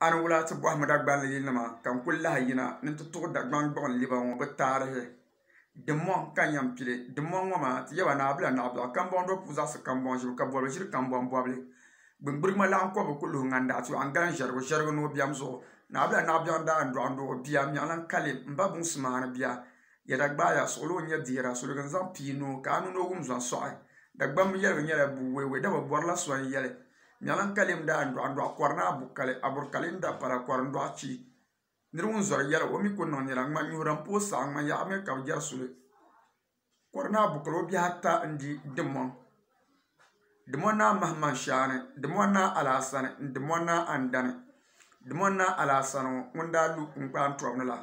Ani wula ti bɔhimi Dagbanli yinima ka n kuli lahi yina ni ti tuɣi Dagban gbuɣin liba ŋɔ bi taarihi dimmɔŋ ka n yɛn pili dimmɔŋ ŋɔ maa ti yɛba naabila naɣabila kambɔŋ do pu zaɣisi kambɔŋ ʒibu ka bɔbili ʒiri kambɔŋ bɔbili gbingbirima laɣim kɔbi ku luhi ŋandaa ti waɣin gani ʒɛrigu ʒɛrigu ni o biɛm zuɣu naabila naɣabiɛɣu daan dɔɣi o bia miɛɣilin kalim m ba bunsi maani bia ya Dagbaaya suɣuli o nyɛ deera suliga n zaŋ pii noo ka anu ni o wum zɔn sɔɣi Dagban mi yɛligu nyɛla bua wee da bi bɔrila so n yɛli miɛɣilin kalim daan dɔɣi kɔri ni aburikali n da pala kɔri n dɔɣi chi nira ŋun zɔri yɛli o mi ku niŋ nira ŋman nyuhura n pooi saɣim ŋman yaɣu mi ka bi jɛri suli kɔri ni abukali o bihi ata n di dimmɔŋ naa Mahman Shaani dimmɔŋ naa Alaasani n dimmɔŋ naa Andani dimmɔŋ naa Alaasani ŋɔ ŋun daa lu kpaam tɔbu ni la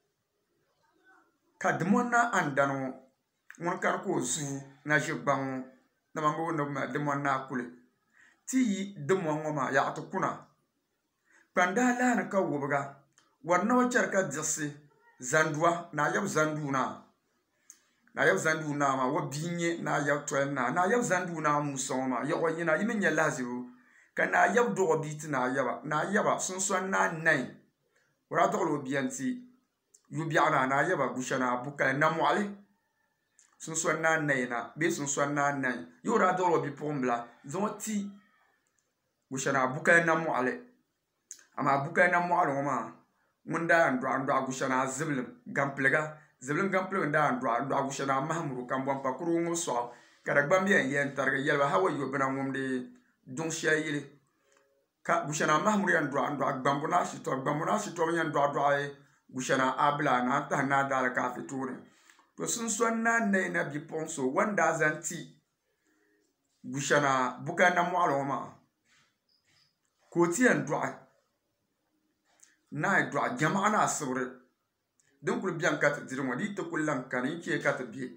ka dimmɔŋ naa Andani ŋɔ ŋun kani ka o zuu na ʒi gbaŋ ŋɔ naman bi wunni bi mali dimmɔŋ naa kuli ti yi dimmɔŋ ŋɔ maa yaɣu ti kuna kpandaa laani ka wubiga wari na bi chɛri ka diɣisi zandua naayab zanduu naa maa wa bia nyɛ naayab tɔli naa naayab zanduu naa Musa ŋɔ maa yaɣu yina yi mi nyɛ lahazibu ka naayab dɔɣi bia ti naayaba sunsɔni naa nai wara dɔɣili o bia ti yubiɛɣu naa naayaba bushana bukali namɔɣili sunsɔni naa nai na bee sunsɔni naa nai yi wara dɔɣili o bipuɣimbila zaŋ o ti bushana bukali namɔɣili amaa bukali namɔɣili ŋɔ maa ŋun daan dɔɣi bushana zibilim gampiliga zibilim gampiliga n daan dɔɣi bushana Mahamuru kambɔŋ pa kurugu ŋɔ sɔɣu ka Dagban mi yɛn tarigi yɛliba ha wa yo bina ŋumdi duŋ shɛli yili ka bushana Mahamuru yɛn dɔɣi gbambu naa shitɔbu yɛn dɔɣi bushana Abila naa tahi naa daali kaafi tooni to sunsɔni naa nai na bipuɣin so wan daa zaŋ ti bushana bukali namɔɣili ŋɔ maa ka o ti yɛn dɔɣi naa dɔɣi jamaɣu naa sibiri din kuli bɛni ka ti diri ŋɔ di yi ti kuli lan kani yi chee ka ti be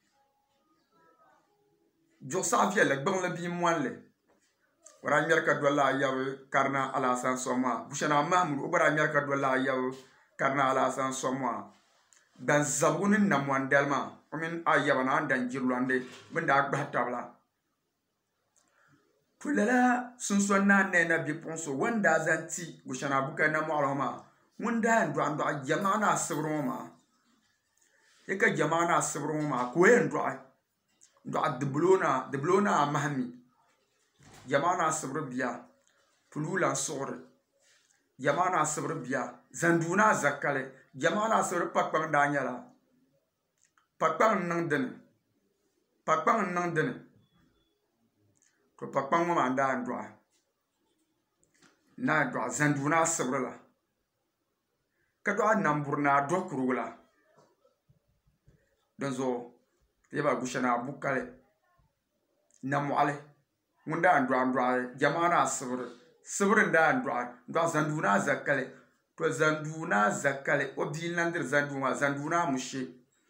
juɣusaɣu viɛlli gbiŋli bia mɔlli o daa ŋmɛri ka do laayabu karina Alaasan sɔm maa bushana Mahamuru o gba daa ŋmɛri ka do laayabu karina Alaasan sɔm maa gban zabigu ni namɔndali maa o mini ayaba ni andan jirilɔndi bin daa gbahi tabi la to lala sunsɔni naa nai na bipuɣin so wan daa zaŋ ti bushana bukali namɔɣili ŋɔ maa ŋun daa yɛn dɔɣi jamaɣu naa sibiri ŋɔ maa yi ka jamaɣu naa sibiri ŋɔ maa ka o yɛn dɔɣi dibiloo naa mahami jamaɣu naa sibiri bia puluu lan suɣuri jamaɣu naa sibiri bia zanduu naa zakali jamaɣu naa sibiri pakpaŋ daa nyɛla pakpaŋ n niŋ dini to pakpaŋ ŋɔ maa n daa dɔɣi naa dɔɣi zanduu naa sibiri la ka dɔɣi namburi naa do kurugu la din zuɣu ti yɛba bushana bukali namɔɣili ŋun daan dɔɣi jamaɣu naa sibiri n daan dɔɣi zanduu naa zakali to zanduu naa zakali o bia n lan diri zanduu maa zanduu naa mushe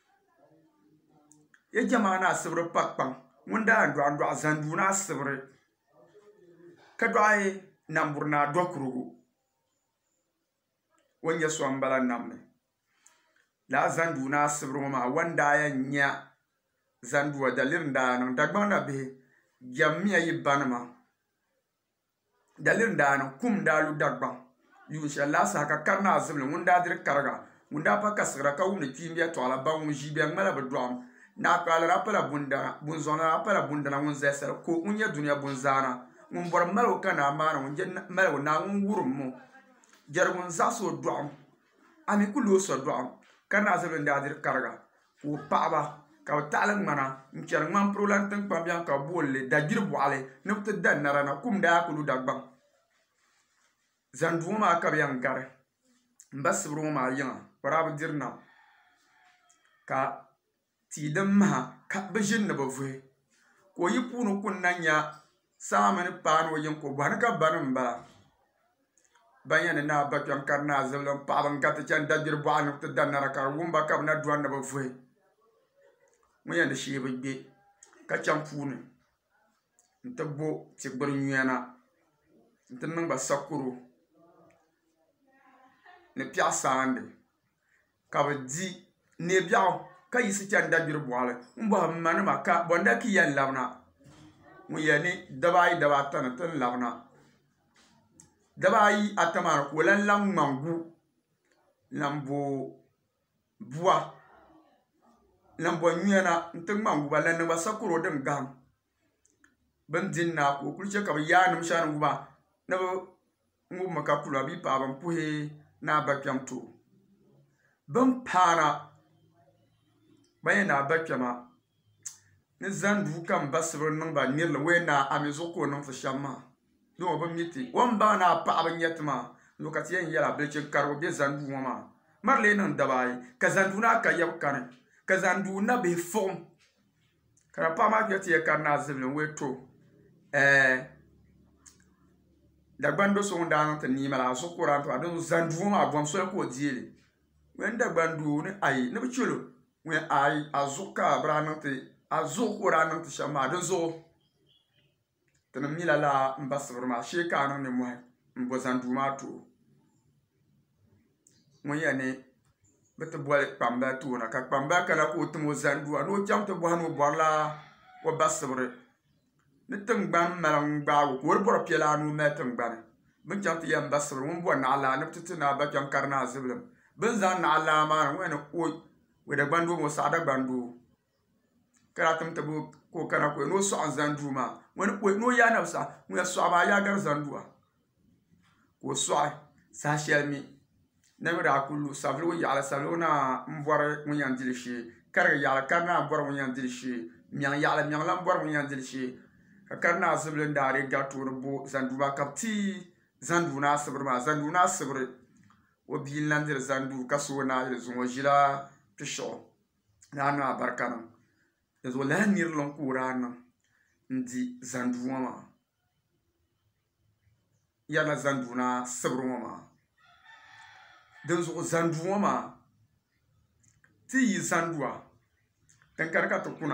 ya jamaɣu naa sibiri pakpaŋ ŋun daan dɔɣi zanduu naa sibiri ka dɔɣi namburi naa do kurugu o nyɛ so n bala nam ni laa zanduu naa sibiri ŋɔ maa wan daa yɛn nya zandua daliri n daa niŋ Dagbaŋ na bihi jɛm miya yi banima daliri n daa niŋ kum n daa lu Dagbaŋ yuun shɛli laasaha ka kari naa zibilim ŋun daa diri kariga ŋun daa pa kasigira ka wumdi kpiimbi yɛltɔɣa la ban ŋun ʒii biɛn ŋmala bi dɔɣim naakpaala daa pala bunzɔŋ daa pala bundana ŋun zalisali ko ŋun nyɛ duniya bunzaana ŋun bɔri maligu ka naa maana ŋun jɛ maligu naa ŋun wurim mo jɛrigu n zaɣisi o dɔɣim ami ku looi so dɔɣim kari naa zibilim daa diri kariga ka o paɣaba ka bi taɣali ŋmana n chɛri ŋman puro lan tinkpam biɛni ka boolli dagbiri bɔɣili ni bi ti da nara na kum daa ku lu Dagbaŋ zanduu ŋɔ maa ka bi yɛn gari n ba sibiri ŋɔ maa yiŋa wara bi diri nam ka tii din maha ka bi ʒini ni bi vuhi ka o yi puuni kun na nya saɣa mini paanu o yin ko bɔhini ka bani n bala ban yɛn ni naa ba kpɛm kari naa zibilim paɣaba n gariti chani dagbiri bɔɣili ni bi ti da nara ka di wumba ka bi na dɔni ni bi vuhi ŋun yɛn di shee bi gbe ka chaŋ puuni n ti bo tigbiri nyuya n ti niŋ ba sakoro ni piɛɣu saandi ka bi di neebiɛɣu ka yisi chani dagbiri bɔɣili n bɔhi bi ma nima ka bɔnda ki yɛn labina ŋun yɛn ni dabaayi dabaata ni ti labina daba ayi atama ko lan lang mangu lambo bua lambo nyena ntin mangu ba lan ba sakuro din gam ban dinna ko kulce ka ya nim shan guba na ngu maka kula bi pa ban puhe na ba kyamto ban pana bayana ba kyama ni zandu kan basibir niŋ ba nirli wena ami zuɣu ko niŋ fi shɛm maa no bi miti wan ba na paɣaba nyɛti maa lokati yɛn yɛla bilichi karigu bɛ zandu ŋɔ maa marili niŋ daba ayi ka zandu na ka yɛb kani ka zandu na bihi fuɣum ka na paɣa maa kpɛti yɛ kari na zibili n wee to dagbando so ŋun daa niŋ ti niima la a zuɣu ko daa ti ba zandu ŋɔ maa bɔm soli ka o diɛli wɛn dagbando ni ayi ni bi chɛlo wɛn ayi a zuɣu ka bira niŋ ti a zuɣu ko daa niŋ ti shɛm maa di zuɣu ti ni mila la n ba sibiri maa shee ka a niŋ nimmohi n bo zandu maa to ŋun yɛn ni bi ti boli kpambali toona ka kpambali kana ka o tim o zandua ni o chaŋ ti bɔhi ni o bɔri la o ba sibiri ni tingbani mali gbaagu ka o di bɔri piɛla anu mali tingbani bin chaŋ ti yɛn ba sibiri ŋun bɔ naɣalaa ni bi ti ti naa ba chaŋ kari naa zibilim bin zaŋ naɣalaa maa ni ŋun yɛn ni o dagbandoo ŋɔ saɣa dagbandoo kara tim ti ko kana ko no soɣa zandu maa wani ko no ya na sa ŋun soɣa maa ya gar zandua ko soɣa sa shɛli mi na mi daa kullu sabili yaɣali sabili na n bɔri ŋun yɛn dili shee karigi yaɣali kari naa bɔri ŋun yɛn dili shee miɛŋ yaɣali miɛŋ lan bɔri ŋun yɛn dili shee ka kari naa zibili n daari gar tooni bo zandu maa ka bi ti zandu naa sibiri maa zandu naa sibiri o bia n lan diri zandu ka so naa yili zuŋɔ o ʒila pishiɣu naa niŋ a barika niŋ yanzu o lahi nirili ka o daa niŋ n di zandu ŋɔ maa yɛrila zandu naa sibiri ŋɔ maa din zuɣu zandu ŋɔ maa ti yi zandua tin kani ka ti kuna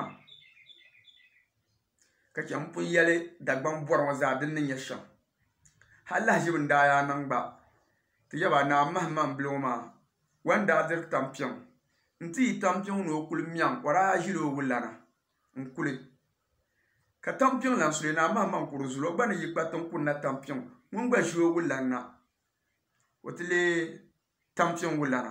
ka chɛ n pun yɛli dagban bɔri ŋɔ zaa din ni nyɛ shɛm hali lahaʒibu n daa yaa niŋ gba ti yɛba naa mahima n bili ŋɔ maa wan daa diri tampiŋ n ti yi tampiŋ ni o kuli miɛŋ o daa ʒili o wulana n kuli ka tampiŋ lan suli naa mahima n kuri zuli o gba ni yi kpa tin kunna tampiŋ ŋun gba ʒi o wulana na o ti lee tampiŋ wulana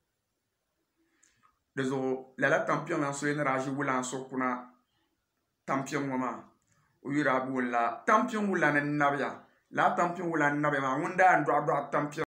di zuɣu lala tampiŋ lan suli ni daa ʒi wulana so kuna tampiŋ ŋɔ maa o yira booni la tampiŋ wulana nabiya laa tampiŋ wulana nabiya maa ŋun daa n dɔɣi tampiŋ